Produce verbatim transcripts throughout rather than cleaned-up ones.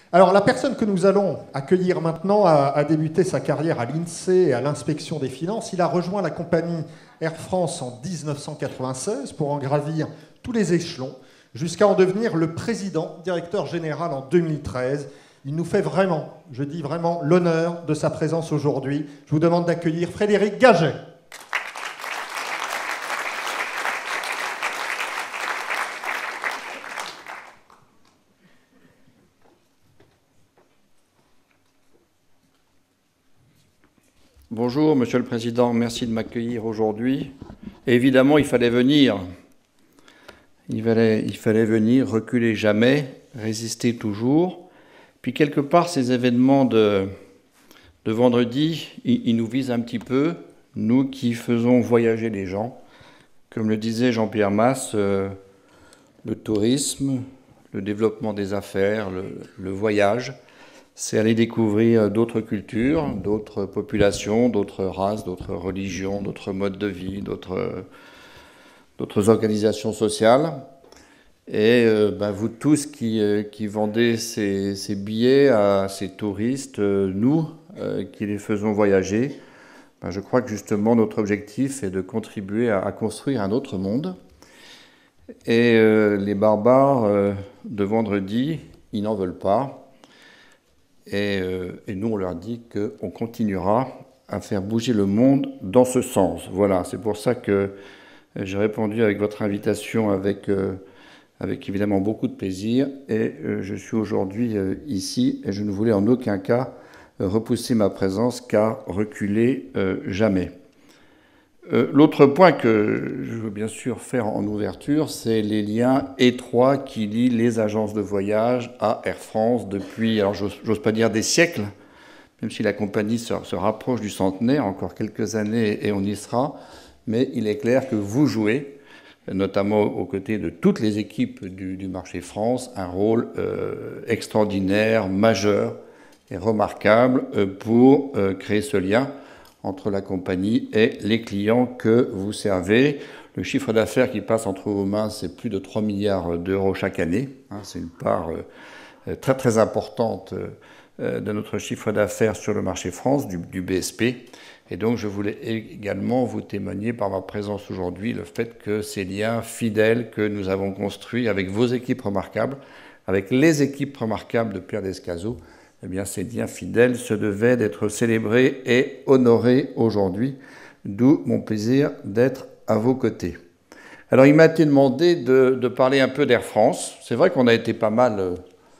Alors, la personne que nous allons accueillir maintenant a, a débuté sa carrière à l'INSEE et à l'inspection des finances. Il a rejoint la compagnie Air France en mille neuf cent quatre-vingt-seize pour en gravir tous les échelons, jusqu'à en devenir le président, directeur général en deux mille treize. Il nous fait vraiment, je dis vraiment, l'honneur de sa présence aujourd'hui. Je vous demande d'accueillir Frédéric Gaget. Bonjour, Monsieur le Président, merci de m'accueillir aujourd'hui. Évidemment, il fallait venir. Il fallait, il fallait venir, reculer jamais, résister toujours. Puis quelque part, ces événements de, de vendredi, ils, ils nous visent un petit peu, nous qui faisons voyager les gens. Comme le disait Jean-Pierre Masse, euh, le tourisme, le développement des affaires, le, le voyage, c'est aller découvrir d'autres cultures, d'autres populations, d'autres races, d'autres religions, d'autres modes de vie, d'autres, d'autres organisations sociales. Et euh, ben, vous tous qui, euh, qui vendez ces, ces billets à ces touristes, euh, nous euh, qui les faisons voyager, ben, je crois que justement notre objectif est de contribuer à, à construire un autre monde. Et euh, les barbares euh, de vendredi, ils n'en veulent pas. Et, euh, et nous, on leur dit qu'on continuera à faire bouger le monde dans ce sens. Voilà, c'est pour ça que j'ai répondu avec votre invitation avec, euh, avec évidemment beaucoup de plaisir. Et euh, je suis aujourd'hui euh, ici et je ne voulais en aucun cas euh, repousser ma présence car reculer euh, jamais. Euh, l'autre point que je veux bien sûr faire en ouverture, c'est les liens étroits qui lient les agences de voyage à Air France depuis, alors j'ose pas dire des siècles, même si la compagnie se, se rapproche du centenaire, encore quelques années et on y sera, mais il est clair que vous jouez, notamment aux côtés de toutes les équipes du, du marché France, un rôle euh, extraordinaire, majeur et remarquable euh, pour euh, créer ce lien entre la compagnie et les clients que vous servez. Le chiffre d'affaires qui passe entre vos mains, c'est plus de trois milliards d'euros chaque année. C'est une part très très importante de notre chiffre d'affaires sur le marché France, du, du B S P. Et donc je voulais également vous témoigner par ma présence aujourd'hui le fait que ces liens fidèles que nous avons construits avec vos équipes remarquables, avec les équipes remarquables de Pierre Descazaux, eh bien, ces liens fidèles se devaient d'être célébrés et honorés aujourd'hui, d'où mon plaisir d'être à vos côtés. Alors, il m'a été demandé de, de parler un peu d'Air France. C'est vrai qu'on a été pas mal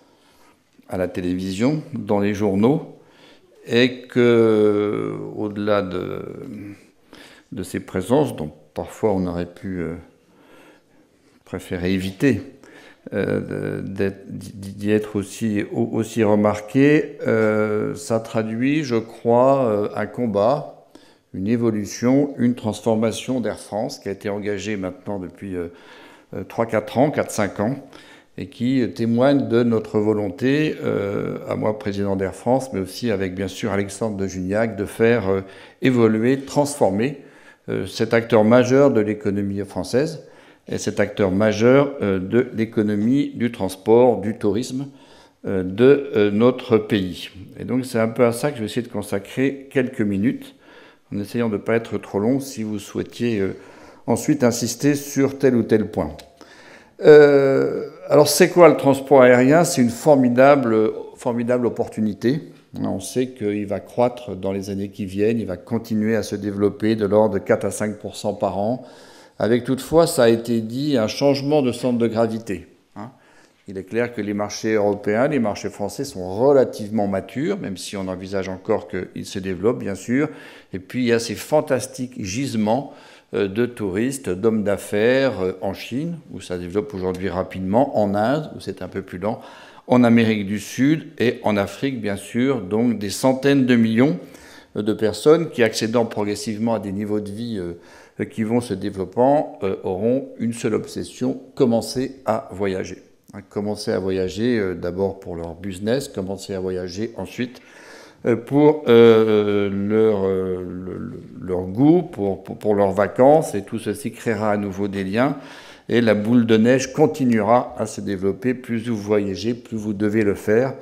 à la télévision, dans les journaux, et que, au-delà de, de ces présences, dont parfois on aurait pu euh, préférer éviter, Euh, d'y être aussi, aussi remarqué, euh, ça traduit, je crois, euh, un combat, une évolution, une transformation d'Air France qui a été engagée maintenant depuis euh, trois quatre ans, quatre cinq ans, et qui témoigne de notre volonté, euh, à moi président d'Air France, mais aussi avec bien sûr Alexandre de Juniac, de faire euh, évoluer, transformer euh, cet acteur majeur de l'économie française, et cet acteur majeur euh, de l'économie, du transport, du tourisme euh, de euh, notre pays. Et donc c'est un peu à ça que je vais essayer de consacrer quelques minutes, en essayant de ne pas être trop long si vous souhaitiez euh, ensuite insister sur tel ou tel point. Euh, alors c'est quoi le transport aérien? C'est une formidable, formidable opportunité. On sait qu'il va croître dans les années qui viennent, il va continuer à se développer de l'ordre de quatre à cinq pour cent par an, avec toutefois, ça a été dit, un changement de centre de gravité. Hein. Il est clair que les marchés européens, les marchés français sont relativement matures, même si on envisage encore qu'ils se développent, bien sûr. Et puis, il y a ces fantastiques gisements de touristes, d'hommes d'affaires en Chine, où ça développe aujourd'hui rapidement, en Inde, où c'est un peu plus lent, en Amérique du Sud et en Afrique, bien sûr. Donc, des centaines de millions de personnes qui, accédant progressivement à des niveaux de vie qui vont se développant, euh, auront une seule obsession, commencer à voyager. Hein, commencer à voyager euh, d'abord pour leur business, commencer à voyager ensuite euh, pour euh, leur, euh, le, leur goût, pour, pour, pour leurs vacances, et tout ceci créera à nouveau des liens, et la boule de neige continuera à se développer. Plus vous voyagez, plus vous devez le faire,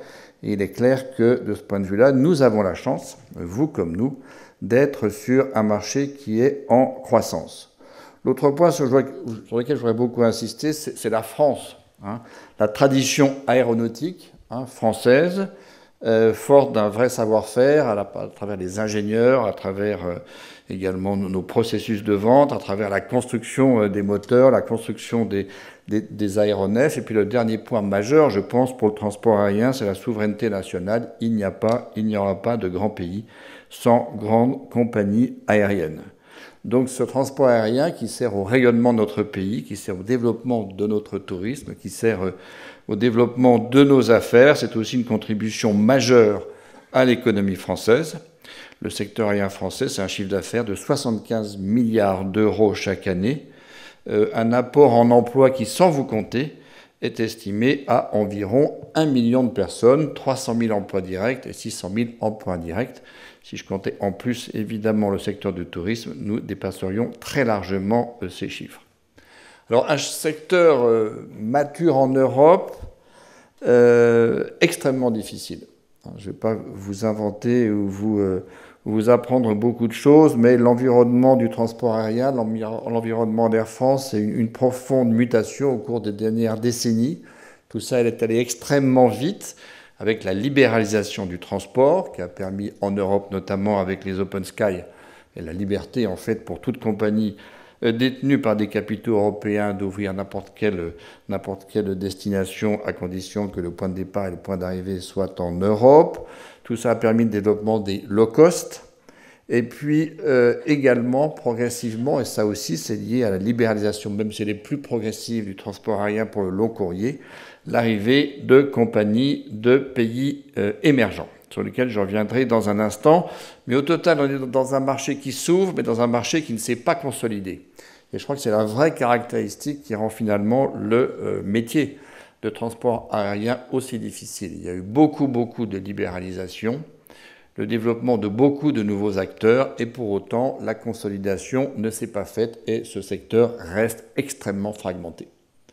Et il est clair que, de ce point de vue-là, nous avons la chance, vous comme nous, d'être sur un marché qui est en croissance. L'autre point sur lequel je voudrais beaucoup insister, c'est la France. Hein. La tradition aéronautique hein, française, euh, forte d'un vrai savoir-faire, à, à travers les ingénieurs, à travers euh, également nos processus de vente, à travers la construction euh, des moteurs, la construction des, des, des aéronefs. Et puis le dernier point majeur, je pense, pour le transport aérien, c'est la souveraineté nationale. Il n'y a pas, il n'y aura pas de grand pays sans grande compagnie aérienne. Donc ce transport aérien qui sert au rayonnement de notre pays, qui sert au développement de notre tourisme, qui sert au développement de nos affaires, c'est aussi une contribution majeure à l'économie française. Le secteur aérien français, c'est un chiffre d'affaires de soixante-quinze milliards d'euros chaque année, euh, un apport en emploi qui, sans vous compter, est estimé à environ un million de personnes, trois cent mille emplois directs et six cent mille emplois indirects. Si je comptais en plus, évidemment, le secteur du tourisme, nous dépasserions très largement euh, ces chiffres. Alors, un secteur euh, mature en Europe, euh, extrêmement difficile. Je ne vais pas vous inventer ou vous, euh, vous apprendre beaucoup de choses, mais l'environnement du transport aérien, l'environnement d'Air France, c'est une, une profonde mutation au cours des dernières décennies. Tout ça, elle est allée extrêmement vite, avec la libéralisation du transport, qui a permis en Europe, notamment avec les Open Sky, et la liberté en fait pour toute compagnie euh, détenue par des capitaux européens d'ouvrir n'importe quelle, n'importe quelle destination, à condition que le point de départ et le point d'arrivée soient en Europe. Tout ça a permis le développement des low cost. Et puis euh, également, progressivement, et ça aussi c'est lié à la libéralisation, même si elle est plus progressive du transport aérien pour le long courrier, l'arrivée de compagnies de pays euh, émergents, sur lesquels je reviendrai dans un instant. Mais au total, on est dans un marché qui s'ouvre, mais dans un marché qui ne s'est pas consolidé. Et je crois que c'est la vraie caractéristique qui rend finalement le euh, métier de transport aérien aussi difficile. Il y a eu beaucoup, beaucoup de libéralisation, le développement de beaucoup de nouveaux acteurs, et pour autant, la consolidation ne s'est pas faite et ce secteur reste extrêmement fragmenté.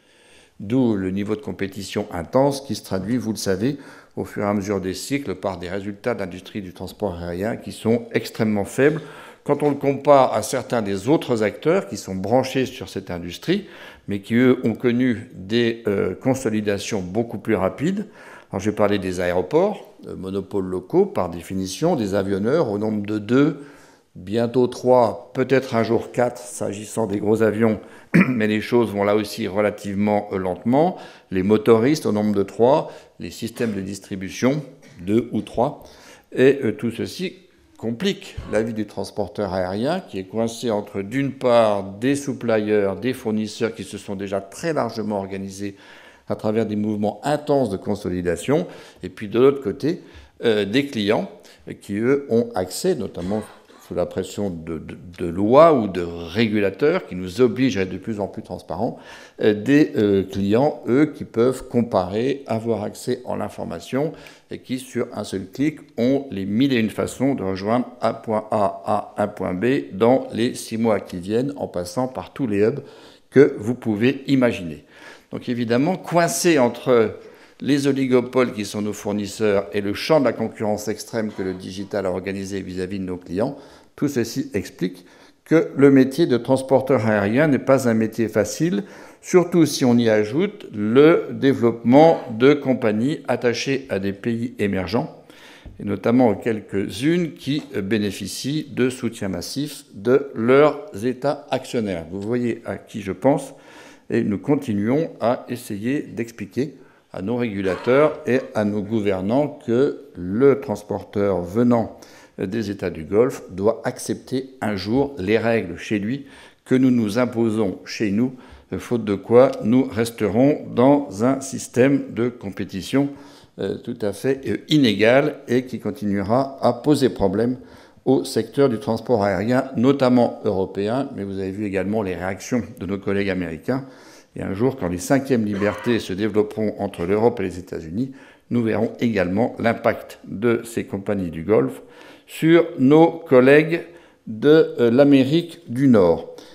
D'où le niveau de compétition intense qui se traduit, vous le savez, au fur et à mesure des cycles par des résultats d'industrie du transport aérien qui sont extrêmement faibles. Quand on le compare à certains des autres acteurs qui sont branchés sur cette industrie, mais qui, eux, ont connu des euh, consolidations beaucoup plus rapides. Alors, je vais parler des aéroports, euh, monopoles locaux par définition, des avionneurs au nombre de deux, bientôt trois, peut-être un jour quatre, s'agissant des gros avions, mais les choses vont là aussi relativement lentement. Les motoristes au nombre de trois, les systèmes de distribution, deux ou trois, et euh, tout ceci complique la vie du transporteur aérien qui est coincé entre, d'une part, des suppliers, des fournisseurs qui se sont déjà très largement organisés à travers des mouvements intenses de consolidation, et puis de l'autre côté, euh, des clients qui, eux, ont accès, notamment sous la pression de, de, de lois ou de régulateurs qui nous obligent à être de plus en plus transparents, euh, des euh, clients, eux, qui peuvent comparer, avoir accès à l'information et qui, sur un seul clic, ont les mille et une façons de rejoindre un point A à un point B dans les six mois qui viennent, en passant par tous les hubs que vous pouvez imaginer. Donc évidemment, coincé entre les oligopoles qui sont nos fournisseurs et le champ de la concurrence extrême que le digital a organisé vis-à-vis de nos clients, tout ceci explique que le métier de transporteur aérien n'est pas un métier facile, surtout si on y ajoute le développement de compagnies attachées à des pays émergents, et notamment quelques-unes qui bénéficient de soutien massif de leurs États actionnaires. Vous voyez à qui je pense, et nous continuons à essayer d'expliquer à nos régulateurs et à nos gouvernants que le transporteur venant des États du Golfe doit accepter un jour les règles chez lui que nous nous imposons chez nous, faute de quoi nous resterons dans un système de compétition tout à fait inégal et qui continuera à poser problème au secteur du transport aérien, notamment européen, mais vous avez vu également les réactions de nos collègues américains. Et un jour, quand les cinquièmes libertés se développeront entre l'Europe et les États-Unis, nous verrons également l'impact de ces compagnies du Golfe sur nos collègues de l'Amérique du Nord.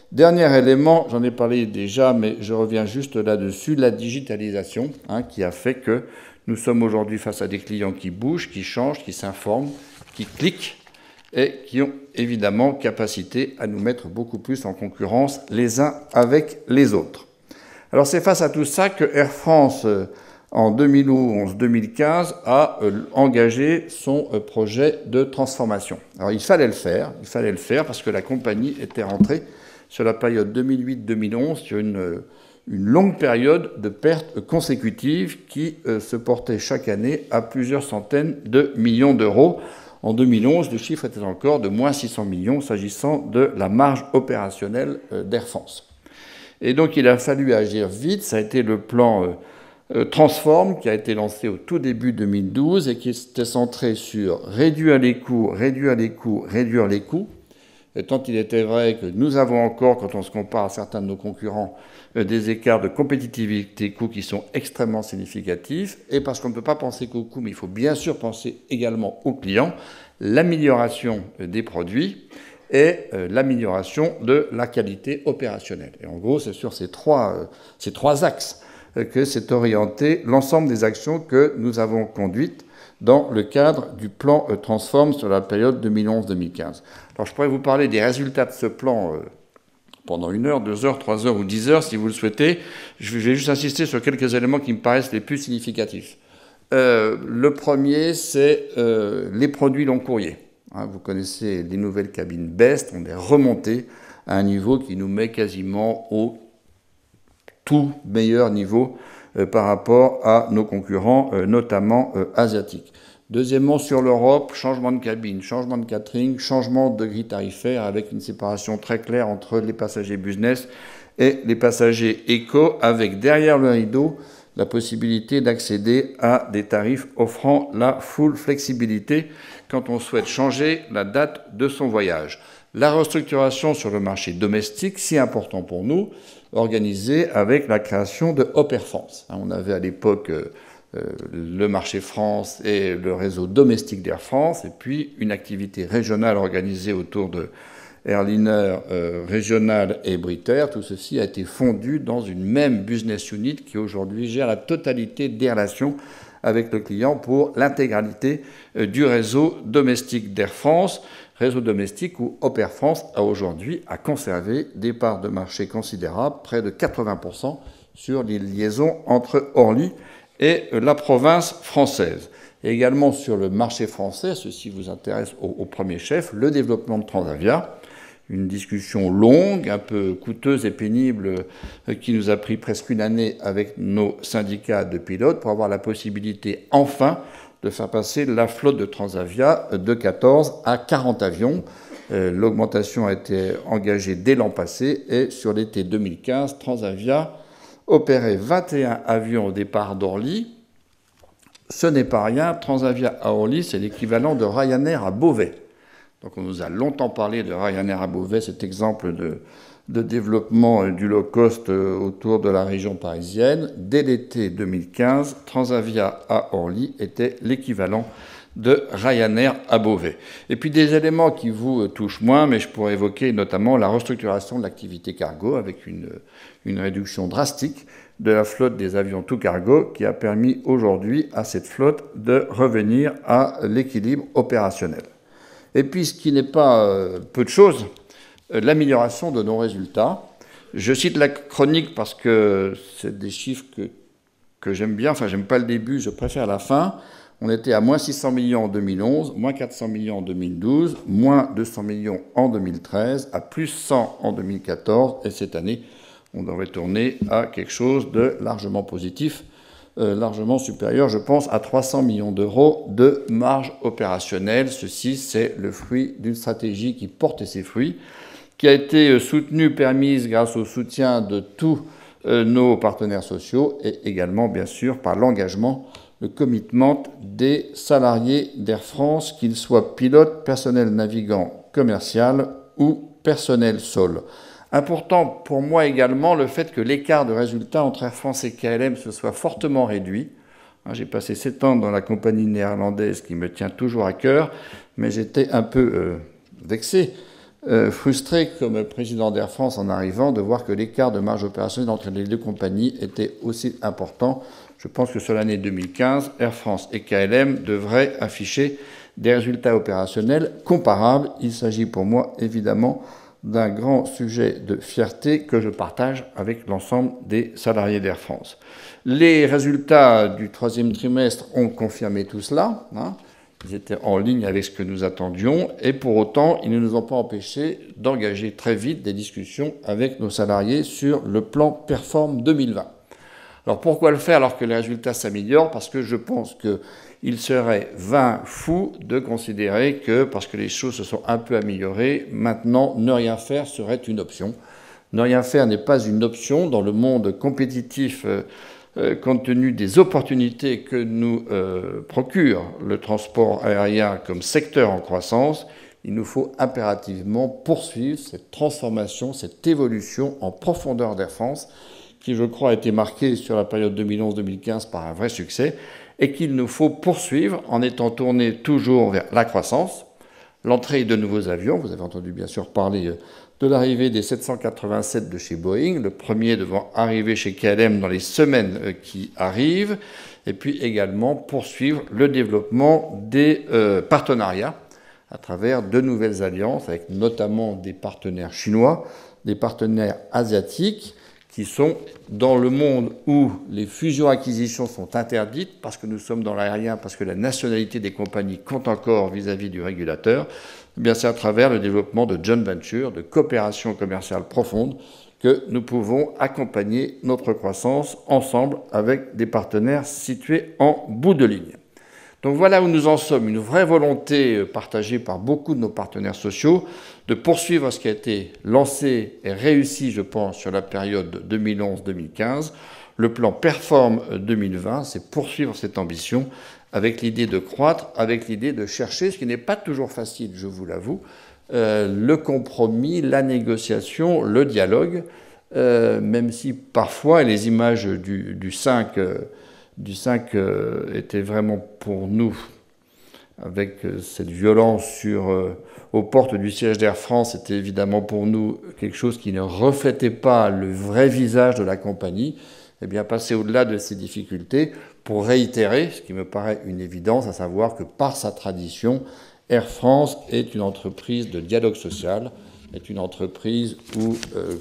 Dernier élément, j'en ai parlé déjà, mais je reviens juste là-dessus, la digitalisation, hein, qui a fait que nous sommes aujourd'hui face à des clients qui bougent, qui changent, qui s'informent, qui cliquent et qui ont évidemment capacité à nous mettre beaucoup plus en concurrence les uns avec les autres. Alors c'est face à tout ça que Air France, en deux mille onze deux mille quinze, a engagé son projet de transformation. Alors il fallait le faire, il fallait le faire parce que la compagnie était rentrée sur la période deux mille huit deux mille onze sur une, une longue période de pertes consécutives qui euh, se portait chaque année à plusieurs centaines de millions d'euros. En deux mille onze, le chiffre était encore de moins six cents millions s'agissant de la marge opérationnelle euh, d'Air France. Et donc il a fallu agir vite, ça a été le plan euh, euh, Transform qui a été lancé au tout début deux mille douze et qui était centré sur réduire les coûts, réduire les coûts, réduire les coûts. Et tant il était vrai que nous avons encore, quand on se compare à certains de nos concurrents, des écarts de compétitivité coûts qui sont extrêmement significatifs, et parce qu'on ne peut pas penser qu'aux coûts, mais il faut bien sûr penser également aux clients, l'amélioration des produits et l'amélioration de la qualité opérationnelle. Et en gros, c'est sur ces trois, ces trois axes que s'est orienté l'ensemble des actions que nous avons conduites dans le cadre du plan Transform sur la période deux mille onze deux mille quinze. Alors je pourrais vous parler des résultats de ce plan euh, pendant une heure, deux heures, trois heures ou dix heures si vous le souhaitez. Je vais juste insister sur quelques éléments qui me paraissent les plus significatifs. Euh, le premier, c'est euh, les produits long courrier. Hein, vous connaissez les nouvelles cabines Best, on est remonté à un niveau qui nous met quasiment au tout meilleur niveau euh, par rapport à nos concurrents, euh, notamment euh, asiatiques. Deuxièmement, sur l'Europe, changement de cabine, changement de catering, changement de grille tarifaire avec une séparation très claire entre les passagers business et les passagers éco, avec derrière le rideau la possibilité d'accéder à des tarifs offrant la full flexibilité quand on souhaite changer la date de son voyage. La restructuration sur le marché domestique, si important pour nous, organisée avec la création de Hop Air France. On avait à l'époque Euh, le marché France et le réseau domestique d'Air France, et puis une activité régionale organisée autour de Airliner euh, régional et Brit Air. Tout ceci a été fondu dans une même business unit qui aujourd'hui gère la totalité des relations avec le client pour l'intégralité euh, du réseau domestique d'Air France, réseau domestique où Hop Air France a aujourd'hui à conserver des parts de marché considérables, près de quatre-vingts pour cent sur les liaisons entre Orly et la province française. Et également sur le marché français, ceci vous intéresse au, au premier chef, le développement de Transavia, une discussion longue, un peu coûteuse et pénible, qui nous a pris presque une année avec nos syndicats de pilotes pour avoir la possibilité enfin de faire passer la flotte de Transavia de quatorze à quarante avions. Euh, l'augmentation a été engagée dès l'an passé et sur l'été deux mille quinze, Transavia opérait vingt et un avions au départ d'Orly. Ce n'est pas rien. Transavia à Orly, c'est l'équivalent de Ryanair à Beauvais. Donc on nous a longtemps parlé de Ryanair à Beauvais, cet exemple de, de développement du low cost autour de la région parisienne. Dès l'été deux mille quinze, Transavia à Orly était l'équivalent de Ryanair à Beauvais. Et puis des éléments qui vous touchent moins, mais je pourrais évoquer notamment la restructuration de l'activité cargo avec une, une réduction drastique de la flotte des avions tout cargo qui a permis aujourd'hui à cette flotte de revenir à l'équilibre opérationnel. Et puis ce qui n'est pas euh, peu de choses, euh, l'amélioration de nos résultats. Je cite la chronique parce que c'est des chiffres que, que j'aime bien, enfin j'aime pas le début, je préfère la fin. On était à moins six cents millions en deux mille onze, moins quatre cents millions en deux mille douze, moins deux cents millions en deux mille treize, à plus cent en deux mille quatorze, et cette année, on devrait tourner à quelque chose de largement positif, euh, largement supérieur, je pense, à trois cents millions d'euros de marge opérationnelle. Ceci, c'est le fruit d'une stratégie qui porte ses fruits, qui a été soutenue, permise grâce au soutien de tous euh, nos partenaires sociaux, et également, bien sûr, par l'engagement le commitment des salariés d'Air France, qu'ils soient pilotes, personnel navigant commercial ou personnel sol. Important pour moi également le fait que l'écart de résultats entre Air France et K L M se soit fortement réduit. J'ai passé sept ans dans la compagnie néerlandaise qui me tient toujours à cœur, mais j'étais un peu euh, vexé euh, frustré comme président d'Air France en arrivant de voir que l'écart de marge opérationnelle entre les deux compagnies était aussi important. Je pense que sur l'année deux mille quinze, Air France et K L M devraient afficher des résultats opérationnels comparables. Il s'agit pour moi évidemment d'un grand sujet de fierté que je partage avec l'ensemble des salariés d'Air France. Les résultats du troisième trimestre ont confirmé tout cela. Hein. Ils étaient en ligne avec ce que nous attendions et pour autant, ils ne nous ont pas empêchés d'engager très vite des discussions avec nos salariés sur le plan Perform deux mille vingt. Alors pourquoi le faire alors que les résultats s'améliorent? Parce que je pense qu'il serait vain fou de considérer que, parce que les choses se sont un peu améliorées, maintenant, ne rien faire serait une option. Ne rien faire n'est pas une option dans le monde compétitif euh, euh, compte tenu des opportunités que nous euh, procure le transport aérien comme secteur en croissance. Il nous faut impérativement poursuivre cette transformation, cette évolution en profondeur d'Air France, qui, je crois, a été marquée sur la période deux mille onze deux mille quinze par un vrai succès, et qu'il nous faut poursuivre en étant tourné toujours vers la croissance, l'entrée de nouveaux avions. Vous avez entendu bien sûr parler de l'arrivée des sept cent quatre-vingt-sept de chez Boeing, le premier devant arriver chez K L M dans les semaines qui arrivent, et puis également poursuivre le développement des euh, partenariats à travers de nouvelles alliances, avec notamment des partenaires chinois, des partenaires asiatiques, qui sont dans le monde où les fusions-acquisitions sont interdites, parce que nous sommes dans l'aérien, parce que la nationalité des compagnies compte encore vis-à-vis du régulateur, eh bien c'est à travers le développement de joint ventures, de coopération commerciale profonde, que nous pouvons accompagner notre croissance ensemble avec des partenaires situés en bout de ligne. Donc voilà où nous en sommes, une vraie volonté partagée par beaucoup de nos partenaires sociaux de poursuivre ce qui a été lancé et réussi, je pense, sur la période deux mille onze deux mille quinze. Le plan Perform deux mille vingt, c'est poursuivre cette ambition avec l'idée de croître, avec l'idée de chercher, ce qui n'est pas toujours facile, je vous l'avoue, euh, le compromis, la négociation, le dialogue, euh, même si parfois les images du, du cinq... Euh, du cinq euh, était vraiment pour nous, avec euh, cette violence sur, euh, aux portes du siège d'Air France, c'était évidemment pour nous quelque chose qui ne reflétait pas le vrai visage de la compagnie. Eh bien, passer au-delà de ces difficultés pour réitérer, ce qui me paraît une évidence, à savoir que par sa tradition, Air France est une entreprise de dialogue social, est une entreprise où euh,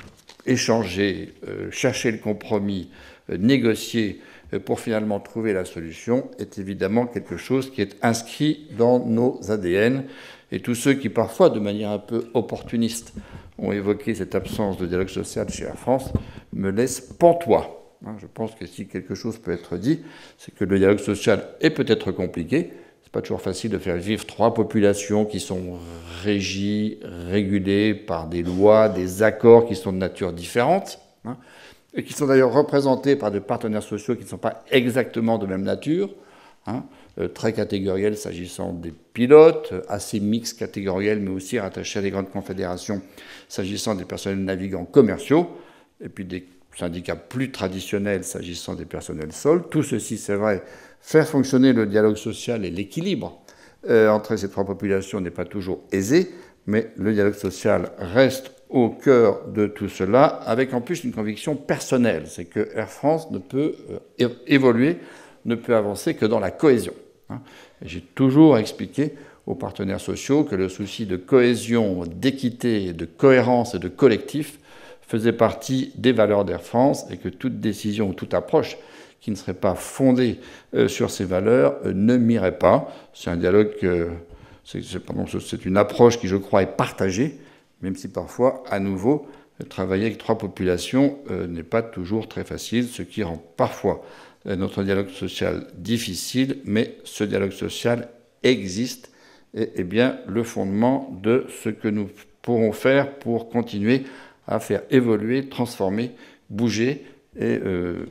échanger, euh, chercher le compromis, euh, négocier, pour finalement trouver la solution, est évidemment quelque chose qui est inscrit dans nos A D N. Et tous ceux qui, parfois, de manière un peu opportuniste, ont évoqué cette absence de dialogue social chez Air France, me laissent pantois. Je pense que si quelque chose peut être dit, c'est que le dialogue social est peut-être compliqué. C'est pas toujours facile de faire vivre trois populations qui sont régies, régulées par des lois, des accords qui sont de nature différente, hein, et qui sont d'ailleurs représentés par des partenaires sociaux qui ne sont pas exactement de même nature, hein, euh, très catégoriels s'agissant des pilotes, euh, assez mixtes catégoriels, mais aussi rattachés à des grandes confédérations s'agissant des personnels navigants commerciaux, et puis des syndicats plus traditionnels s'agissant des personnels sols. Tout ceci, c'est vrai, faire fonctionner le dialogue social et l'équilibre euh, entre ces trois populations n'est pas toujours aisé, mais le dialogue social reste au cœur de tout cela, avec en plus une conviction personnelle, c'est que Air France ne peut euh, évoluer, ne peut avancer que dans la cohésion. Hein. J'ai toujours expliqué aux partenaires sociaux que le souci de cohésion, d'équité, de cohérence et de collectif faisait partie des valeurs d'Air France et que toute décision ou toute approche qui ne serait pas fondée euh, sur ces valeurs euh, ne m'irait pas. C'est un dialogue, euh, c'est, c'est, pardon, c'est une approche qui, je crois, est partagée, même si parfois, à nouveau, travailler avec trois populations euh, n'est pas toujours très facile, ce qui rend parfois euh, notre dialogue social difficile, mais ce dialogue social existe et est bien le fondement de ce que nous pourrons faire pour continuer à faire évoluer, transformer, bouger et euh,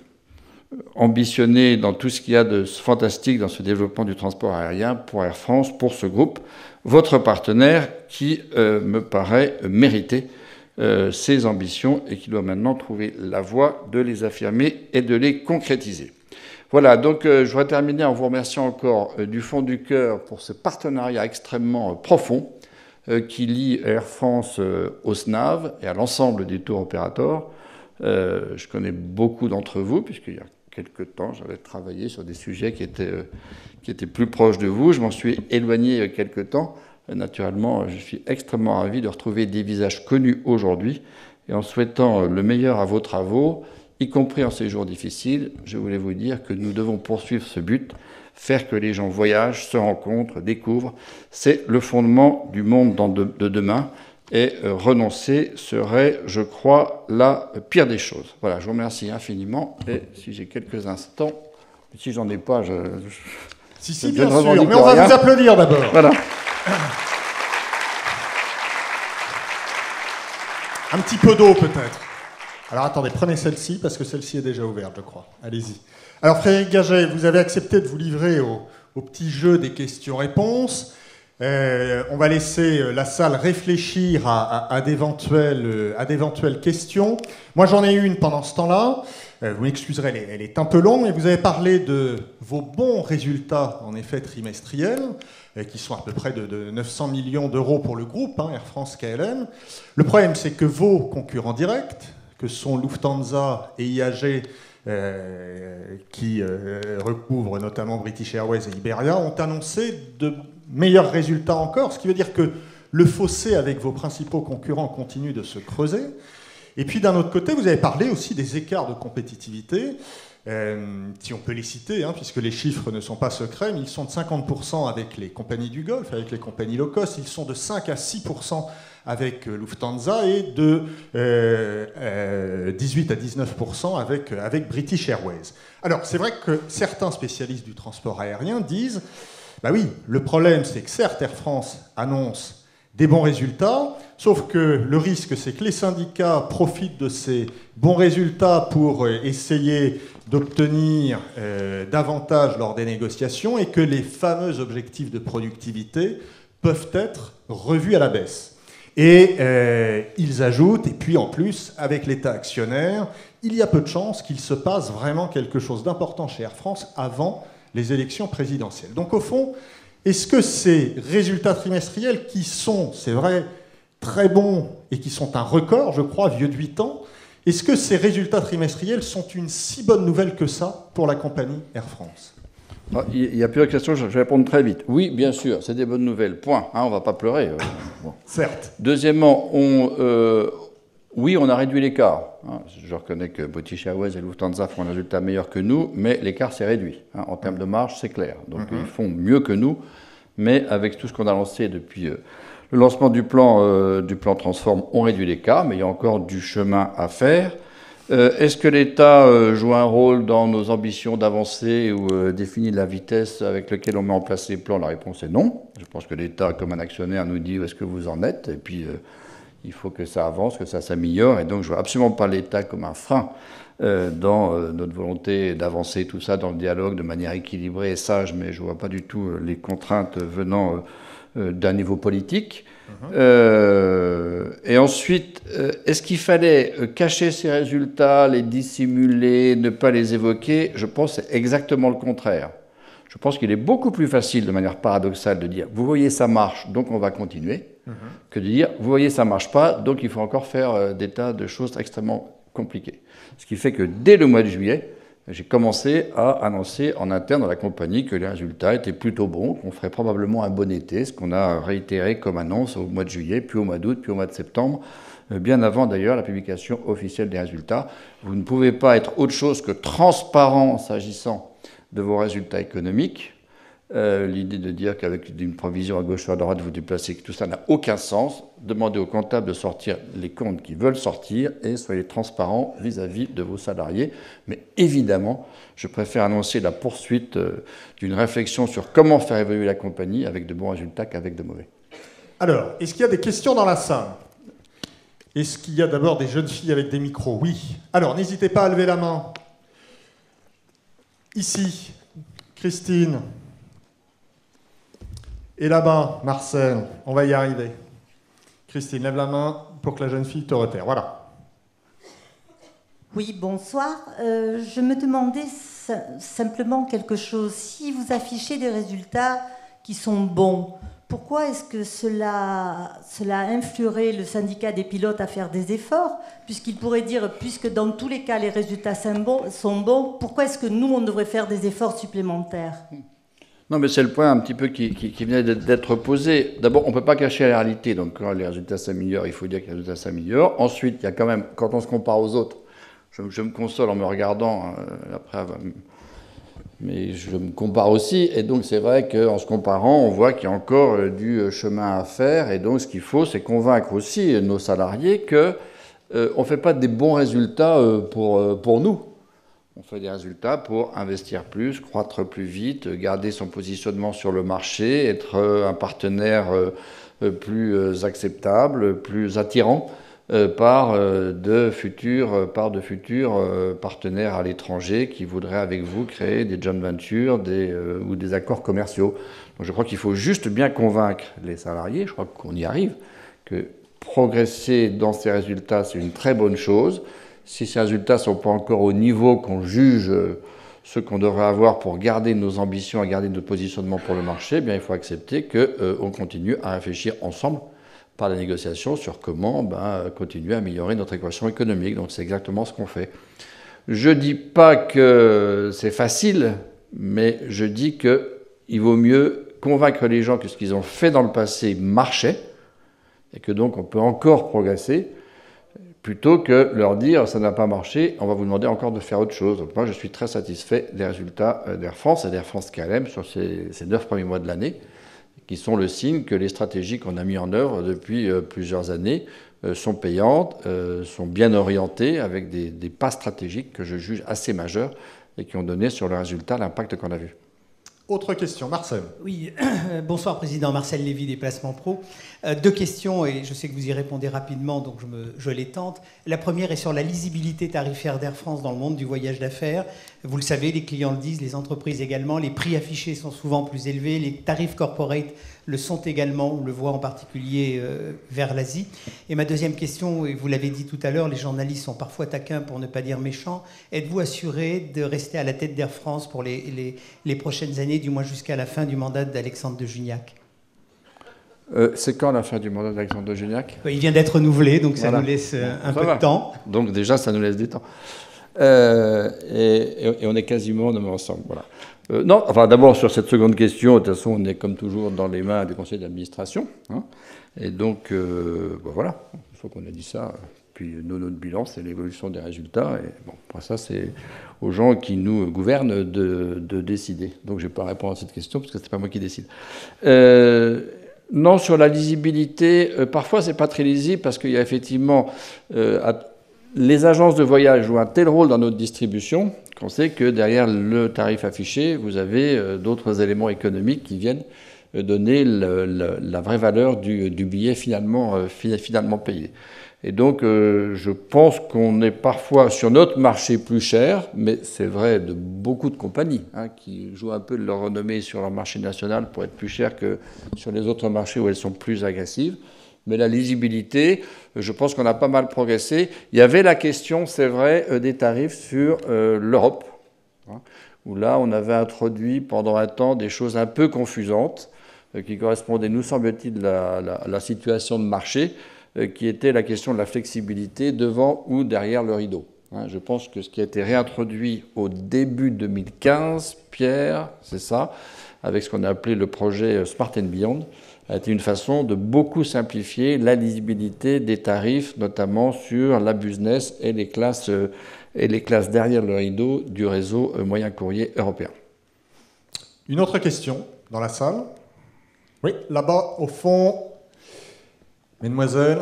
ambitionner dans tout ce qu'il y a de fantastique dans ce développement du transport aérien pour Air France, pour ce groupe, votre partenaire qui euh, me paraît mériter euh, ses ambitions et qui doit maintenant trouver la voie de les affirmer et de les concrétiser. Voilà, donc euh, je voudrais terminer en vous remerciant encore euh, du fond du cœur pour ce partenariat extrêmement euh, profond euh, qui lie Air France euh, au S N A V et à l'ensemble des tours opérateurs. Euh, je connais beaucoup d'entre vous, puisqu'il y a quelques temps, j'avais travaillé sur des sujets qui étaient, euh, qui étaient plus proches de vous. Je m'en suis éloigné il y a quelques temps. Euh, naturellement, je suis extrêmement ravi de retrouver des visages connus aujourd'hui. Et en souhaitant le meilleur à vos travaux, y compris en ces jours difficiles, je voulais vous dire que nous devons poursuivre ce but, faire que les gens voyagent, se rencontrent, découvrent. C'est le fondement du monde de demain. Et euh, renoncer serait, je crois, la pire des choses. Voilà, je vous remercie infiniment. Et si j'ai quelques instants, si j'en ai pas, je... je si, si, bien sûr, mais on va rien. Vous applaudir d'abord. Voilà. Un petit peu d'eau, peut-être. Alors, attendez, prenez celle-ci, parce que celle-ci est déjà ouverte, je crois. Allez-y. Alors, Frédéric Gaget, vous avez accepté de vous livrer au, au petit jeu des questions-réponses. Euh, on va laisser la salle réfléchir à, à, à d'éventuelles, à d'éventuelles questions. Moi, j'en ai une pendant ce temps-là. Euh, vous m'excuserez, elle est, elle est un peu longue, mais vous avez parlé de vos bons résultats, en effet, trimestriels, euh, qui sont à peu près de, de neuf cents millions d'euros pour le groupe, hein, Air France K L M. Le problème, c'est que vos concurrents directs, que sont Lufthansa et I A G, euh, qui euh, recouvrent notamment British Airways et Iberia, ont annoncé de meilleurs résultats encore, ce qui veut dire que le fossé avec vos principaux concurrents continue de se creuser. Et puis d'un autre côté, vous avez parlé aussi des écarts de compétitivité, euh, si on peut les citer, hein, puisque les chiffres ne sont pas secrets, mais ils sont de cinquante pour cent avec les compagnies du Golfe, avec les compagnies low cost, ils sont de cinq à six pour cent avec Lufthansa et de euh, euh, dix-huit à dix-neuf pour cent avec, avec British Airways. Alors c'est vrai que certains spécialistes du transport aérien disent bah oui, le problème, c'est que certes, Air France annonce des bons résultats, sauf que le risque, c'est que les syndicats profitent de ces bons résultats pour essayer d'obtenir euh, davantage lors des négociations et que les fameux objectifs de productivité peuvent être revus à la baisse. Et euh, ils ajoutent, et puis en plus, avec l'État actionnaire, il y a peu de chances qu'il se passe vraiment quelque chose d'important chez Air France avant les élections présidentielles. Donc au fond, est-ce que ces résultats trimestriels qui sont, c'est vrai, très bons et qui sont un record, je crois, vieux de huit ans, est-ce que ces résultats trimestriels sont une si bonne nouvelle que ça pour la compagnie Air France ? Il y a plusieurs questions, je vais répondre très vite. Oui, bien sûr, c'est des bonnes nouvelles, point. Hein, on ne va pas pleurer. Euh, bon. Certes. Deuxièmement, on... Euh, Oui, on a réduit l'écart. Je reconnais que British Airways et Lufthansa font un résultat meilleur que nous, mais l'écart s'est réduit. En termes de marge, c'est clair. Donc mm-hmm. ils font mieux que nous, mais avec tout ce qu'on a lancé depuis le lancement du plan, euh, du plan Transform, on réduit l'écart, mais il y a encore du chemin à faire. Euh, est-ce que l'État euh, joue un rôle dans nos ambitions d'avancer ou euh, définit la vitesse avec laquelle on met en place les plans? La réponse est non. Je pense que l'État, comme un actionnaire, nous dit où est-ce que vous en êtes, et puis... Euh, il faut que ça avance, que ça s'améliore. Et donc, je ne vois absolument pas l'État comme un frein euh, dans euh, notre volonté d'avancer tout ça dans le dialogue de manière équilibrée et sage, mais je ne vois pas du tout euh, les contraintes venant euh, euh, d'un niveau politique. Mmh. Euh, et ensuite, euh, est-ce qu'il fallait cacher ces résultats, les dissimuler, ne pas les évoquer? Je pense que c'est exactement le contraire. Je pense qu'il est beaucoup plus facile, de manière paradoxale, de dire « vous voyez, ça marche, donc on va continuer », que de dire « vous voyez, ça ne marche pas, donc il faut encore faire euh, des tas de choses extrêmement compliquées ». Ce qui fait que dès le mois de juillet, j'ai commencé à annoncer en interne dans la compagnie que les résultats étaient plutôt bons, qu'on ferait probablement un bon été, ce qu'on a réitéré comme annonce au mois de juillet, puis au mois d'août, puis au mois de septembre, euh, bien avant d'ailleurs la publication officielle des résultats. Vous ne pouvez pas être autre chose que transparent s'agissant de vos résultats économiques. Euh, l'idée de dire qu'avec une provision à gauche ou à droite, vous déplacez, que tout ça n'a aucun sens. Demandez aux comptables de sortir les comptes qui veulent sortir et soyez transparents vis-à-vis de vos salariés. Mais évidemment, je préfère annoncer la poursuite euh, d'une réflexion sur comment faire évoluer la compagnie avec de bons résultats qu'avec de mauvais. Alors, est-ce qu'il y a des questions dans la salle? Est-ce qu'il y a d'abord des jeunes filles avec des micros? Oui. Alors, n'hésitez pas à lever la main. Ici, Christine. Et là-bas, Marcel, on va y arriver. Christine, lève la main pour que la jeune fille te repère. Voilà. Oui, bonsoir. Euh, je me demandais simplement quelque chose. Si vous affichez des résultats qui sont bons, pourquoi est-ce que cela, cela influerait le syndicat des pilotes à faire des efforts, puisqu'il pourrait dire, puisque dans tous les cas les résultats sont bons, sont bons, pourquoi est-ce que nous, on devrait faire des efforts supplémentaires? Non, mais c'est le point un petit peu qui, qui, qui venait d'être posé. D'abord, on ne peut pas cacher la réalité. Donc, quand les résultats s'améliorent, il faut dire que les résultats s'améliorent. Ensuite, il y a quand même, quand on se compare aux autres, je, je me console en me regardant, euh, après, mais je me compare aussi. Et donc, c'est vrai qu'en se comparant, on voit qu'il y a encore euh, du chemin à faire. Et donc, ce qu'il faut, c'est convaincre aussi nos salariés qu'on euh, ne fait pas des bons résultats euh, pour, euh, pour nous. On fait des résultats pour investir plus, croître plus vite, garder son positionnement sur le marché, être un partenaire plus acceptable, plus attirant par de futurs, par de futurs partenaires à l'étranger qui voudraient avec vous créer des joint ventures des, ou des accords commerciaux. Donc je crois qu'il faut juste bien convaincre les salariés, je crois qu'on y arrive, que progresser dans ces résultats, c'est une très bonne chose. Si ces résultats ne sont pas encore au niveau qu'on juge ce qu'on devrait avoir pour garder nos ambitions, et garder notre positionnement pour le marché, eh bien, il faut accepter qu'on euh, continue à réfléchir ensemble par la négociation sur comment ben, continuer à améliorer notre équation économique. Donc c'est exactement ce qu'on fait. Je ne dis pas que c'est facile, mais je dis qu'il vaut mieux convaincre les gens que ce qu'ils ont fait dans le passé marchait et que donc on peut encore progresser, plutôt que leur dire ça n'a pas marché, on va vous demander encore de faire autre chose. Donc moi, je suis très satisfait des résultats d'Air France et d'Air France K L M sur ces, ces neuf premiers mois de l'année, qui sont le signe que les stratégies qu'on a mises en œuvre depuis euh, plusieurs années euh, sont payantes, euh, sont bien orientées, avec des, des pas stratégiques que je juge assez majeurs et qui ont donné sur le résultat l'impact qu'on a vu. Autre question, Marcel. Oui, bonsoir Président, Marcel Lévy des Placements Pro. Euh, deux questions, et je sais que vous y répondez rapidement, donc je, me, je les tente. La première est sur la lisibilité tarifaire d'Air France dans le monde du voyage d'affaires. Vous le savez, les clients le disent, les entreprises également, les prix affichés sont souvent plus élevés, les tarifs corporate le sont également, on le voit en particulier euh, vers l'Asie. Et ma deuxième question, et vous l'avez dit tout à l'heure, les journalistes sont parfois taquins pour ne pas dire méchants. Êtes-vous assuré de rester à la tête d'Air France pour les, les, les prochaines années, du moins jusqu'à la fin du mandat d'Alexandre de Juniac? euh, C'est quand la fin du mandat d'Alexandre de Juniac? Il vient d'être renouvelé, donc ça voilà. nous laisse un ça peu va. de temps. Donc déjà, ça nous laisse du temps. Euh, et, et on est quasiment nommés ensemble. Voilà. Euh, non, enfin d'abord sur cette seconde question, de toute façon, on est comme toujours dans les mains du conseil d'administration. Hein, et donc, euh, ben voilà, il faut qu'on ait dit ça. Puis nous, notre bilan, c'est l'évolution des résultats. Et bon, pour ça, c'est aux gens qui nous gouvernent de, de décider. Donc, je ne vais pas répondre à cette question parce que ce n'est pas moi qui décide. Euh, non, sur la lisibilité, euh, parfois, ce n'est pas très lisible parce qu'il y a effectivement... Euh, à, les agences de voyage jouent un tel rôle dans notre distribution qu'on sait que derrière le tarif affiché, vous avez euh, d'autres éléments économiques qui viennent euh, donner le, le, la vraie valeur du, du billet finalement, euh, finalement payé. Et donc, euh, je pense qu'on est parfois sur notre marché plus cher, mais c'est vrai de beaucoup de compagnies hein, qui jouent un peu de leur renommée sur leur marché national pour être plus cher que sur les autres marchés où elles sont plus agressives. Mais la lisibilité, je pense qu'on a pas mal progressé. Il y avait la question, c'est vrai, des tarifs sur euh, l'Europe, hein, où là, on avait introduit pendant un temps des choses un peu confusantes, euh, qui correspondaient, nous semble-t-il, à la, la, la situation de marché, euh, qui était la question de la flexibilité devant ou derrière le rideau. Hein, je pense que ce qui a été réintroduit au début deux mille quinze, Pierre, c'est ça, avec ce qu'on a appelé le projet Smart and Beyond, a été une façon de beaucoup simplifier la lisibilité des tarifs, notamment sur la business et les classes, et les classes derrière le rideau du réseau moyen courrier européen. Une autre question dans la salle? Oui, là-bas, au fond. Mesdemoiselles.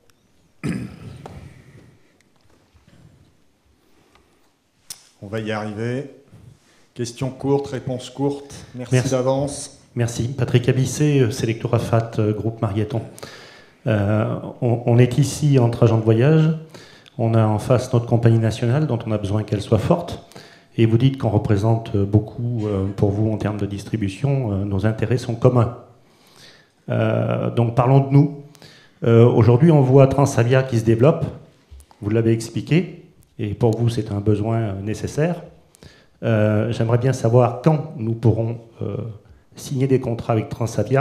On va y arriver. Question courte, réponse courte. Merci, Merci. d'avance. Merci. Patrick Abissé, Selectora F A T, groupe Marieton. Euh, on, on est ici entre agents de voyage. On a en face notre compagnie nationale dont on a besoin qu'elle soit forte. Et vous dites qu'on représente beaucoup euh, pour vous en termes de distribution. Euh, nos intérêts sont communs. Euh, donc parlons de nous. Euh, aujourd'hui, on voit Transavia qui se développe. Vous l'avez expliqué. Et pour vous, c'est un besoin nécessaire. Euh, J'aimerais bien savoir quand nous pourrons... Euh, signer des contrats avec Transavia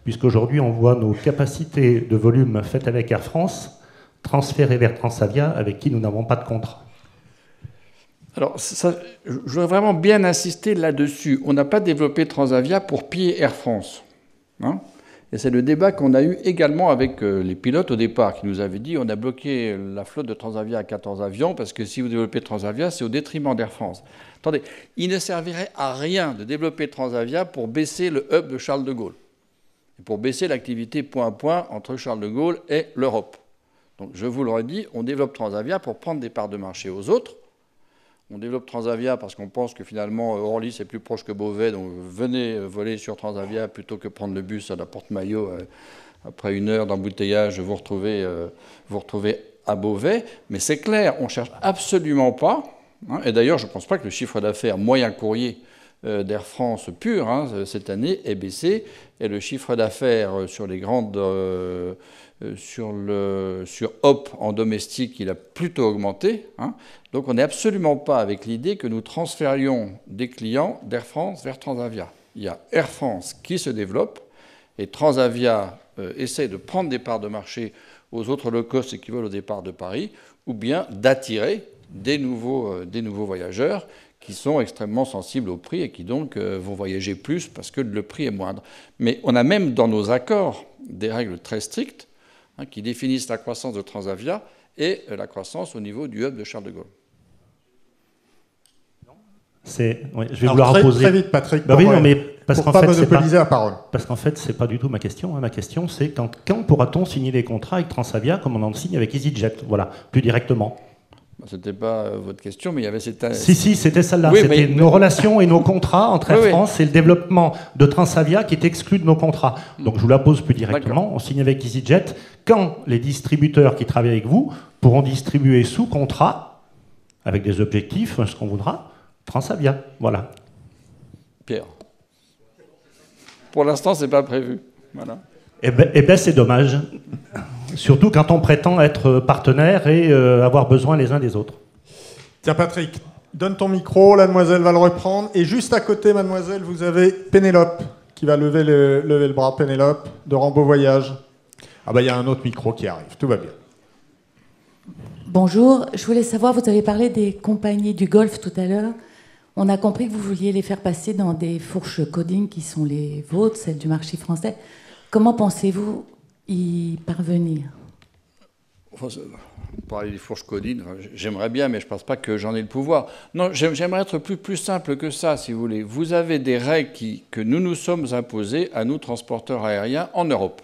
puisqu'aujourd'hui on voit nos capacités de volume faites avec Air France transférées vers Transavia, avec qui nous n'avons pas de contrat. Alors, ça, je voudrais vraiment bien insister là-dessus. On n'a pas développé Transavia pour piller Air France. Hein, et c'est le débat qu'on a eu également avec euh, les pilotes au départ, qui nous avaient dit on a bloqué la flotte de Transavia à quatorze avions, parce que si vous développez Transavia, c'est au détriment d'Air France. Attendez, il ne servirait à rien de développer Transavia pour baisser le hub de Charles de Gaulle, et pour baisser l'activité point à point entre Charles de Gaulle et l'Europe. Donc, je vous l'aurais dit, on développe Transavia pour prendre des parts de marché aux autres. On développe Transavia parce qu'on pense que finalement Orly c'est plus proche que Beauvais, donc venez voler sur Transavia plutôt que prendre le bus à la Porte-Maillot. Après une heure d'embouteillage, vous retrouvez, vous retrouvez à Beauvais. Mais c'est clair, on ne cherche absolument pas. Hein, et d'ailleurs, je ne pense pas que le chiffre d'affaires moyen courrier d'Air France pur hein, cette année ait baissé. Et le chiffre d'affaires sur les grandes... Euh, Sur, le, sur Hop en domestique, il a plutôt augmenté. Hein. Donc on n'est absolument pas avec l'idée que nous transférions des clients d'Air France vers Transavia. Il y a Air France qui se développe et Transavia euh, essaie de prendre des parts de marché aux autres low cost qui volent au départ de Paris, ou bien d'attirer des nouveaux, euh, des nouveaux voyageurs qui sont extrêmement sensibles au prix et qui donc euh, vont voyager plus parce que le prix est moindre. Mais on a même dans nos accords des règles très strictes qui définissent la croissance de Transavia et la croissance au niveau du hub de Charles de Gaulle. C'est, oui, je vais Alors, vous la très, reposer. Très vite, Patrick, bah pour, oui, non, mais parce pour qu'en pas fait, monopoliser pas, la parole. Parce qu'en fait, c'est pas du tout ma question. Hein. Ma question, c'est quand, quand pourra-t-on signer des contrats avec Transavia comme on en signe avec EasyJet, voilà, plus directement. C'était pas euh, votre question, mais il y avait cette... Si, si, c'était celle-là. Oui, c'était mais... nos relations et nos contrats entre Air oui, France oui. et le développement de Transavia qui est exclu de nos contrats. Donc je vous la pose plus directement. On signe avec EasyJet. Quand les distributeurs qui travaillent avec vous pourront distribuer sous contrat, avec des objectifs, ce qu'on voudra, Transavia. Voilà. Pierre. Pour l'instant, c'est pas prévu. Voilà. Eh bien, eh ben, c'est dommage. Surtout quand on prétend être partenaire et euh, avoir besoin les uns des autres. Tiens, Patrick, donne ton micro, la demoiselle va le reprendre. Et juste à côté, mademoiselle, vous avez Pénélope qui va lever le, lever le bras. Pénélope, de Rambo Voyage. Ah bah, il y a un autre micro qui arrive, tout va bien. Bonjour, je voulais savoir, vous avez parlé des compagnies du Golfe tout à l'heure. On a compris que vous vouliez les faire passer dans des fourches coding qui sont les vôtres, celles du marché français. Comment pensez-vous y parvenir? Enfin, parler des fourches codines, j'aimerais bien, mais je ne pense pas que j'en ai le pouvoir. Non, j'aimerais être plus, plus simple que ça, si vous voulez. Vous avez des règles qui, que nous nous sommes imposées à nous, transporteurs aériens, en Europe.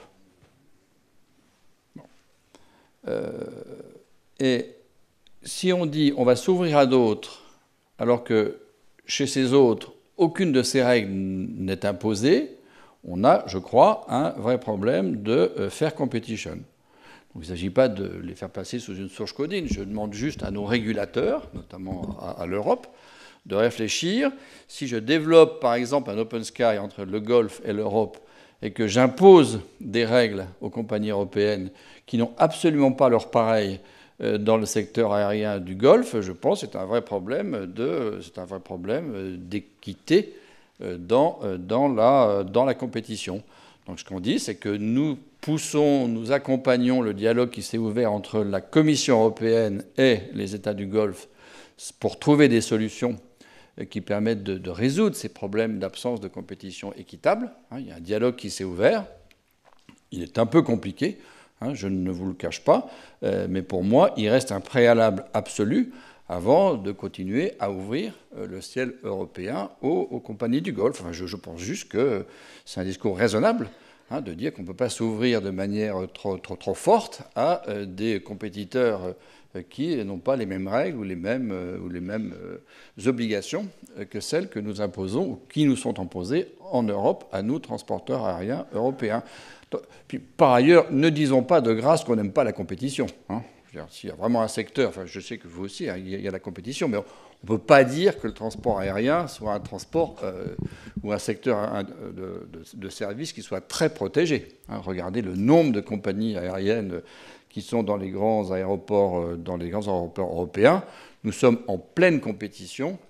Bon. Euh, et si on dit on va s'ouvrir à d'autres, alors que chez ces autres, aucune de ces règles n'est imposée, on a, je crois, un vrai problème de euh, fair competition. Donc, il ne s'agit pas de les faire passer sous une source codine. Je demande juste à nos régulateurs, notamment à, à l'Europe, de réfléchir. Si je développe, par exemple, un open sky entre le Golfe et l'Europe et que j'impose des règles aux compagnies européennes qui n'ont absolument pas leur pareil euh, dans le secteur aérien du Golfe, je pense que c'est un vrai problème de, c'est un vrai problème d'équité Dans, dans, la, dans la compétition. Donc ce qu'on dit, c'est que nous poussons, nous accompagnons le dialogue qui s'est ouvert entre la Commission européenne et les États du Golfe pour trouver des solutions qui permettent de, de résoudre ces problèmes d'absence de compétition équitable. Il y a un dialogue qui s'est ouvert. Il est un peu compliqué, je ne vous le cache pas, mais pour moi, il reste un préalable absolu avant de continuer à ouvrir le ciel européen aux, aux compagnies du Golfe. Enfin, je, je pense juste que c'est un discours raisonnable hein, de dire qu'on ne peut pas s'ouvrir de manière trop, trop, trop forte à euh, des compétiteurs euh, qui n'ont pas les mêmes règles ou les mêmes, euh, ou les mêmes euh, obligations euh, que celles que nous imposons ou qui nous sont imposées en Europe à nous, transporteurs aériens européens. Donc, puis, par ailleurs, ne disons pas de grâce qu'on n'aime pas la compétition. Hein. S'il y a vraiment un secteur, enfin je sais que vous aussi, hein, il y a la compétition, mais on ne peut pas dire que le transport aérien soit un transport euh, ou un secteur un, de, de, de services qui soit très protégé. Hein, regardez le nombre de compagnies aériennes qui sont dans les grands aéroports, dans les grands aéroports européens. Nous sommes en pleine compétition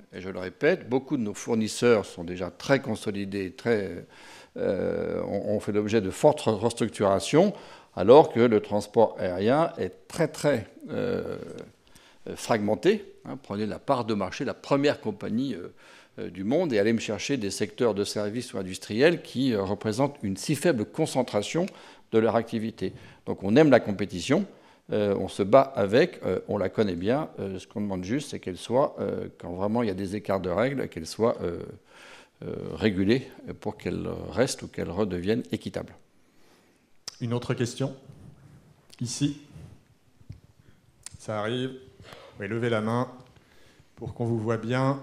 Et je le répète, beaucoup de nos fournisseurs sont déjà très consolidés, très, euh, ont fait l'objet de fortes restructurations, alors que le transport aérien est très très euh, fragmenté. Hein, prenez la part de marché, la première compagnie euh, du monde, et allez me chercher des secteurs de services ou industriels qui euh, représentent une si faible concentration de leur activité. Donc on aime la compétition, euh, on se bat avec, euh, on la connaît bien. Euh, ce qu'on demande juste, c'est qu'elle soit, euh, quand vraiment il y a des écarts de règles, qu'elle soit euh, euh, régulée pour qu'elle reste ou qu'elle redevienne équitable. Une autre question? Ici. Ça arrive. Oui, levez la main pour qu'on vous voit bien.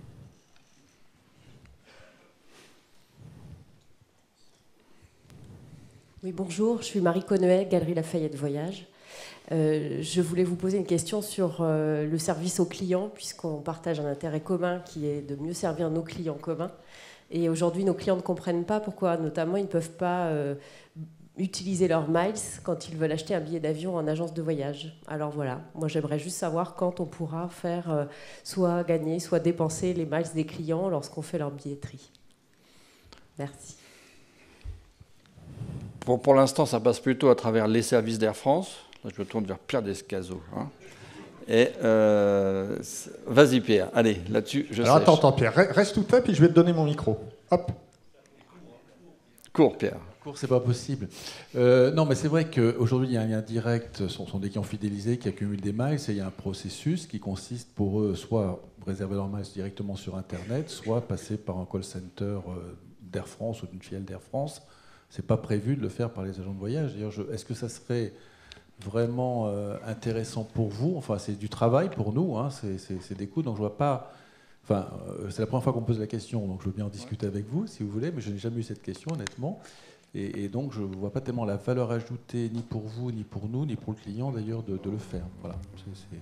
Oui, bonjour, je suis Marie Connehet, Galerie Lafayette Voyage. Euh, je voulais vous poser une question sur euh, le service aux clients, puisqu'on partage un intérêt commun qui est de mieux servir nos clients communs. Et aujourd'hui, nos clients ne comprennent pas pourquoi, notamment, ils ne peuvent pas euh, utiliser leurs miles quand ils veulent acheter un billet d'avion en agence de voyage. Alors voilà, moi j'aimerais juste savoir quand on pourra faire euh, soit gagner, soit dépenser les miles des clients lorsqu'on fait leur billetterie. Merci. Pour, pour l'instant, ça passe plutôt à travers les services d'Air France. Là, je me tourne vers Pierre Descazeaux. Hein. Et euh, vas-y Pierre, allez, là-dessus, je sais. Alors attends, attends Pierre, reste tout à puis je vais te donner mon micro. Hop. Cours Pierre. Cours, c'est pas possible. Euh, non, mais c'est vrai qu'aujourd'hui, il y a un lien direct, ce sont des clients fidélisés qui accumulent des miles, et il y a un processus qui consiste pour eux, soit réserver leurs miles directement sur Internet, soit passer par un call center d'Air France ou d'une filiale d'Air France. C'est pas prévu de le faire par les agents de voyage. D'ailleurs, est-ce que ça serait vraiment euh, intéressant pour vous? Enfin, c'est du travail pour nous, hein, c'est des coûts, donc je vois pas... Enfin, euh, c'est la première fois qu'on me pose la question, donc je veux bien en discuter avec vous, si vous voulez, mais je n'ai jamais eu cette question, honnêtement. Et, et donc, je ne vois pas tellement la valeur ajoutée, ni pour vous, ni pour nous, ni pour le client, d'ailleurs, de, de le faire. Voilà. C'est...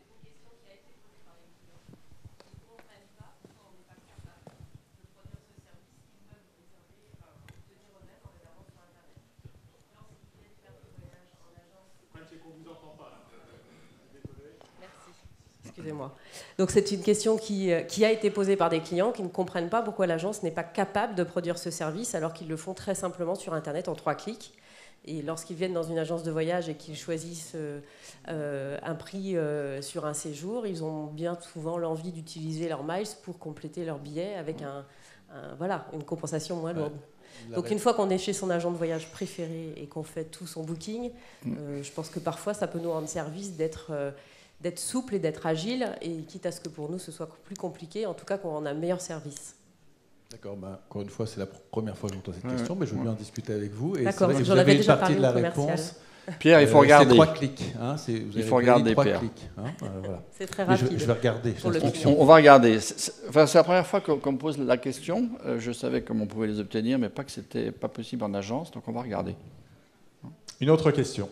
Excusez-moi. Donc c'est une question qui, qui a été posée par des clients qui ne comprennent pas pourquoi l'agence n'est pas capable de produire ce service alors qu'ils le font très simplement sur Internet en trois clics. Et lorsqu'ils viennent dans une agence de voyage et qu'ils choisissent euh, un prix euh, sur un séjour, ils ont bien souvent l'envie d'utiliser leurs miles pour compléter leur billet avec un, un, voilà, une compensation moins lourde. Ouais. Donc une fois qu'on est chez son agent de voyage préféré et qu'on fait tout son booking, euh, je pense que parfois ça peut nous rendre service d'être... Euh, d'être souple et d'être agile, et quitte à ce que pour nous ce soit plus compliqué, en tout cas qu'on a un meilleur service. D'accord, ben, encore une fois, c'est la première fois que j'entends cette ouais, question, mais je veux ouais. bien en discuter avec vous. D'accord, j'en avais déjà parlé de la réponse. Pierre, il faut regarder. C'est trois clics. Hein, vous il faut regarder, trois Pierre. Clics, hein, euh, voilà. C'est très rapide. Je, je vais regarder. On, on va regarder. C'est enfin, la première fois qu'on me pose la question. Euh, je savais comment on pouvait les obtenir, mais pas que c'était pas possible en agence, donc on va regarder. Une autre question.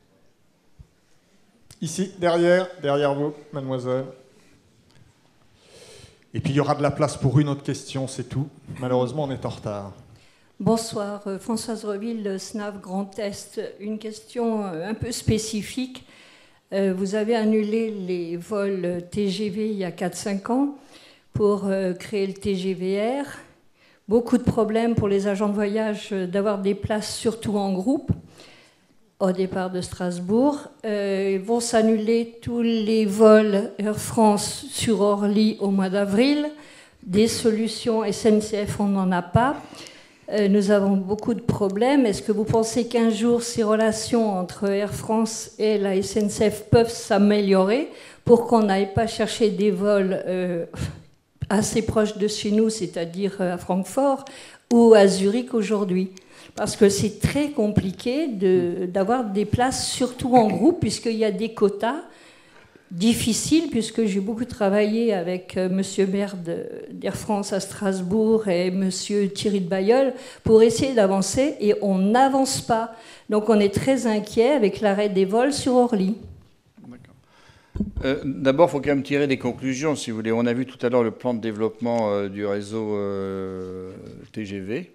Ici, derrière, derrière vous, mademoiselle. Et puis il y aura de la place pour une autre question, c'est tout. Malheureusement, on est en retard. Bonsoir, Françoise Reville, S N A V Grand Est. Une question un peu spécifique. Vous avez annulé les vols T G V il y a quatre cinq ans pour créer le T G V R. Beaucoup de problèmes pour les agents de voyage d'avoir des places, surtout en groupe, au départ de Strasbourg. Euh, vont s'annuler tous les vols Air France sur Orly au mois d'avril. Des solutions S N C F, on n'en a pas. Euh, nous avons beaucoup de problèmes. Est-ce que vous pensez qu'un jour, ces relations entre Air France et la S N C F peuvent s'améliorer pour qu'on n'aille pas chercher des vols euh, assez proches de chez nous, c'est-à-dire à Francfort ou à Zurich aujourd'hui ? Parce que c'est très compliqué de, d'avoir des places, surtout en groupe, puisqu'il y a des quotas difficiles, puisque j'ai beaucoup travaillé avec M. Maire d'Air France à Strasbourg et M. Thierry de Bailleul pour essayer d'avancer, et on n'avance pas. Donc on est très inquiet avec l'arrêt des vols sur Orly. Euh, D'abord, il faut quand même tirer des conclusions, si vous voulez. On a vu tout à l'heure le plan de développement euh, du réseau euh, T G V.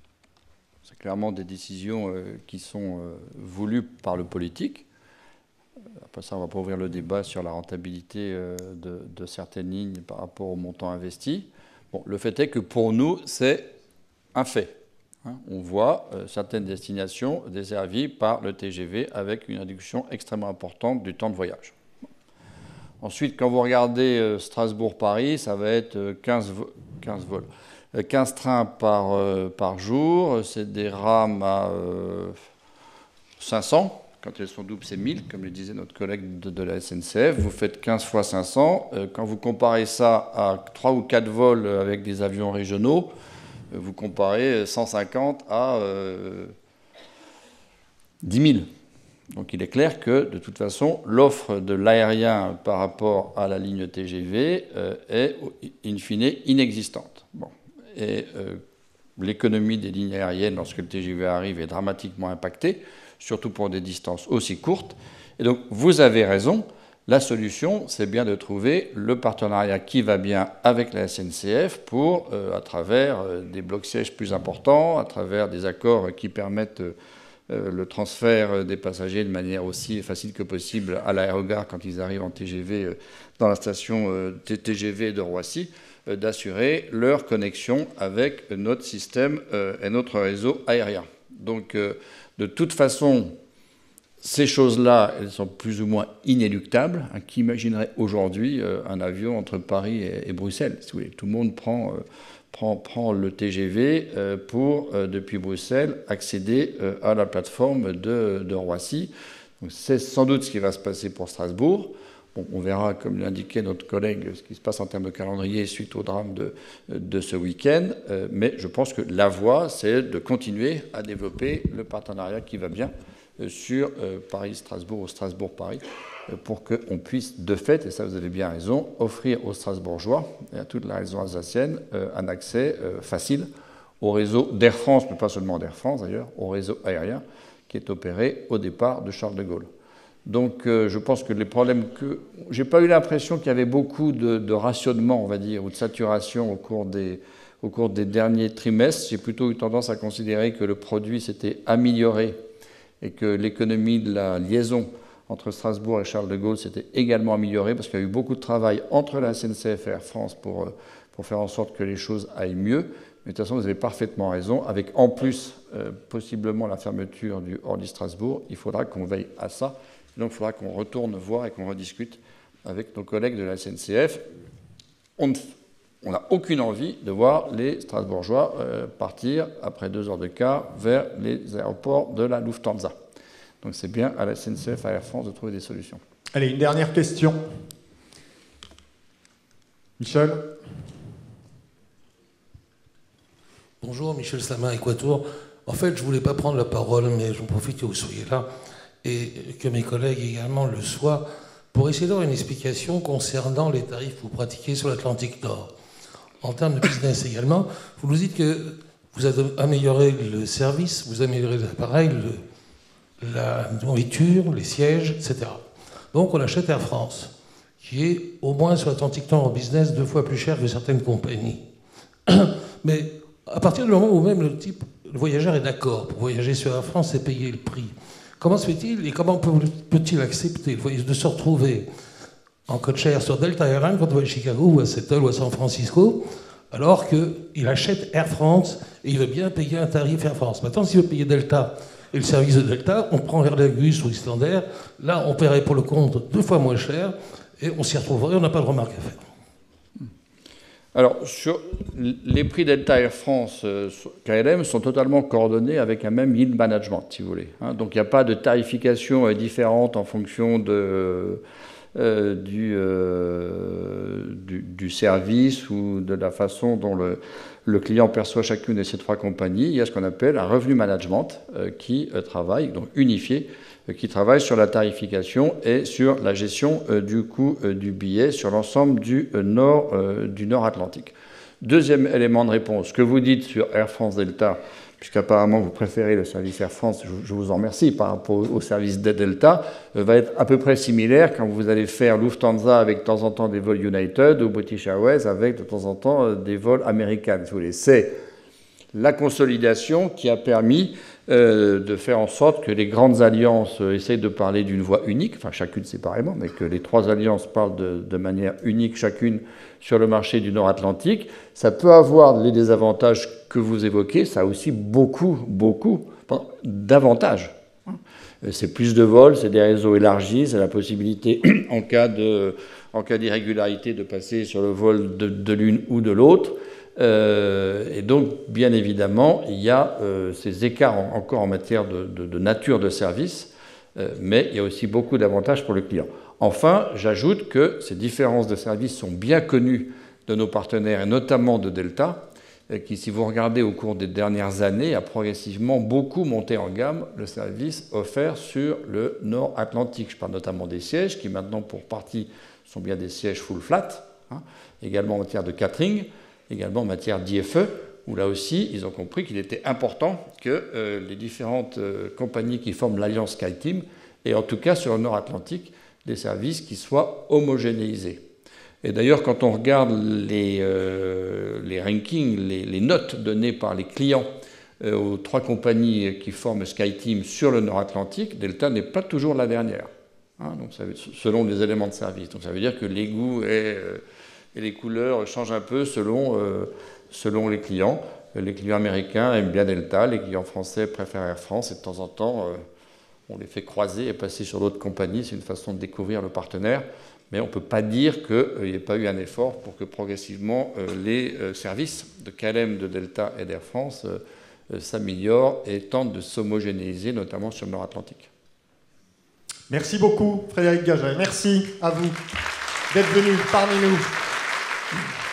Clairement des décisions euh, qui sont euh, voulues par le politique. Après ça, on ne va pas ouvrir le débat sur la rentabilité de, de certaines lignes par rapport au montant investi. Bon, le fait est que pour nous, c'est un fait. Hein. On voit euh, certaines destinations desservies par le T G V avec une réduction extrêmement importante du temps de voyage. Ensuite, quand vous regardez euh, Strasbourg-Paris, ça va être euh, quinze, vo quinze vols. Euh, quinze trains par, euh, par jour, c'est des rames à euh, cinq cents. Quand elles sont doubles, c'est mille, comme le disait notre collègue de, de la S N C F. Vous faites quinze fois cinq cents. Euh, quand vous comparez ça à trois ou quatre vols avec des avions régionaux, euh, vous comparez cent cinquante à euh, dix mille. Donc il est clair que, de toute façon, l'offre de l'aérien par rapport à la ligne T G V euh, est, in fine, inexistante. Bon. Et euh, l'économie des lignes aériennes, lorsque le T G V arrive, est dramatiquement impactée, surtout pour des distances aussi courtes. Et donc, vous avez raison, la solution, c'est bien de trouver le partenariat qui va bien avec la S N C F pour, euh, à travers euh, des blocs-sièges plus importants, à travers des accords qui permettent euh, le transfert des passagers de manière aussi facile que possible à l'aérogare quand ils arrivent en T G V euh, dans la station euh, T G V de Roissy, euh, d'assurer leur connexion avec notre système euh, et notre réseau aérien. Donc, euh, de toute façon, ces choses-là, elles sont plus ou moins inéluctables. Hein, qui imaginerait aujourd'hui euh, un avion entre Paris et, et Bruxelles, si vous voulez. Tout le monde prend, euh, prend, prend le T G V euh, pour, euh, depuis Bruxelles, accéder euh, à la plateforme de, de Roissy. C'est sans doute ce qui va se passer pour Strasbourg. Bon, on verra, comme l'indiquait notre collègue, ce qui se passe en termes de calendrier suite au drame de, de ce week-end. Euh, mais je pense que la voie, c'est de continuer à développer le partenariat qui va bien euh, sur euh, Paris-Strasbourg ou Strasbourg-Paris euh, pour qu'on puisse, de fait, et ça vous avez bien raison, offrir aux Strasbourgeois et à toute la région alsacienne euh, un accès euh, facile au réseau d'Air France, mais pas seulement d'Air France d'ailleurs, au réseau aérien qui est opéré au départ de Charles de Gaulle. Donc euh, je pense que les problèmes que... J'ai pas eu l'impression qu'il y avait beaucoup de, de rationnement, on va dire, ou de saturation au cours des, au cours des derniers trimestres. J'ai plutôt eu tendance à considérer que le produit s'était amélioré et que l'économie de la liaison entre Strasbourg et Charles de Gaulle s'était également améliorée parce qu'il y a eu beaucoup de travail entre la S N C F et Air France pour, pour faire en sorte que les choses aillent mieux. Mais de toute façon, vous avez parfaitement raison. Avec en plus, euh, possiblement, la fermeture du Orly-Strasbourg, il faudra qu'on veille à ça. Donc, il faudra qu'on retourne voir et qu'on rediscute avec nos collègues de la S N C F. On n'a aucune envie de voir les Strasbourgeois euh, partir, après deux heures de quart, vers les aéroports de la Lufthansa. Donc, c'est bien à la S N C F, à Air France, de trouver des solutions. Allez, une dernière question. Michel ? Bonjour, Michel Samin, Équateur. En fait, je ne voulais pas prendre la parole, mais j'en profite que vous soyez là. Et que mes collègues également le soient, pour essayer d'avoir une explication concernant les tarifs que vous pratiquez sur l'Atlantique Nord. En termes de business également, vous nous dites que vous avez amélioré le service, vous améliorez l'appareil, le, la nourriture, les sièges, et cetera. Donc on achète Air France, qui est au moins sur l'Atlantique Nord en business deux fois plus cher que certaines compagnies. Mais à partir du moment où même le type, le voyageur est d'accord pour voyager sur Air France et payer le prix, comment se fait-il et comment peut-il accepter de se retrouver en code-share sur Delta Airlines quand on va à Chicago ou à Seattle ou à San Francisco, alors qu'il achète Air France et il veut bien payer un tarif Air France. Maintenant, s'il veut payer Delta et le service de Delta, on prend Air Lingus ou Islander, là on paierait pour le compte deux fois moins cher et on s'y retrouverait, on n'a pas de remarque à faire. Alors, sur les prix Delta Air France euh, K L M sont totalement coordonnés avec un même yield management, si vous voulez. Hein. Donc, il n'y a pas de tarification euh, différente en fonction de, euh, du, euh, du, du service ou de la façon dont le, le client perçoit chacune de ces trois compagnies. Il y a ce qu'on appelle un revenu management euh, qui euh, travaille, donc unifié, qui travaille sur la tarification et sur la gestion euh, du coût euh, du billet sur l'ensemble du, euh, nord, euh, du Nord Atlantique. Deuxième élément de réponse, ce que vous dites sur Air France Delta, puisqu'apparemment vous préférez le service Air France, je, je vous en remercie, par rapport au, au service de Delta, euh, va être à peu près similaire quand vous allez faire Lufthansa avec de temps en temps des vols United ou British Airways avec de temps en temps euh, des vols American, si vous voulez. C'est la consolidation qui a permis euh, de faire en sorte que les grandes alliances euh, essayent de parler d'une voix unique, enfin chacune séparément, mais que les trois alliances parlent de, de manière unique chacune sur le marché du Nord-Atlantique. Ça peut avoir les désavantages que vous évoquez, ça a aussi beaucoup, beaucoup d'avantages. C'est plus de vols, c'est des réseaux élargis, c'est la possibilité, en cas de, en cas d'irrégularité, de passer sur le vol de, de l'une ou de l'autre. Euh, et donc, bien évidemment, il y a euh, ces écarts en, encore en matière de, de, de nature de service, euh, mais il y a aussi beaucoup d'avantages pour le client. Enfin, j'ajoute que ces différences de service sont bien connues de nos partenaires, et notamment de Delta, qui, si vous regardez au cours des dernières années, a progressivement beaucoup monté en gamme le service offert sur le Nord-Atlantique. Je parle notamment des sièges, qui maintenant, pour partie, sont bien des sièges full flat, hein, également en matière de catering, également en matière d'I F E, où là aussi, ils ont compris qu'il était important que euh, les différentes euh, compagnies qui forment l'Alliance SkyTeam, et en tout cas sur le Nord-Atlantique, des services qui soient homogénéisés. Et d'ailleurs, quand on regarde les, euh, les rankings, les, les notes données par les clients euh, aux trois compagnies qui forment SkyTeam sur le Nord-Atlantique, Delta n'est pas toujours la dernière, hein, donc ça veut, selon les éléments de service. Donc ça veut dire que les goûts et, euh, et les couleurs changent un peu selon, euh, selon les clients. Les clients américains aiment bien Delta, les clients français préfèrent Air France, et de temps en temps, euh, on les fait croiser et passer sur d'autres compagnies. C'est une façon de découvrir le partenaire. Mais on ne peut pas dire qu'il n'y ait pas eu un effort pour que progressivement euh, les euh, services de K L M, de Delta et d'Air France euh, euh, s'améliorent et tentent de s'homogénéiser, notamment sur le Nord-Atlantique. Merci beaucoup, Frédéric Gaget. Merci à vous d'être venu parmi nous.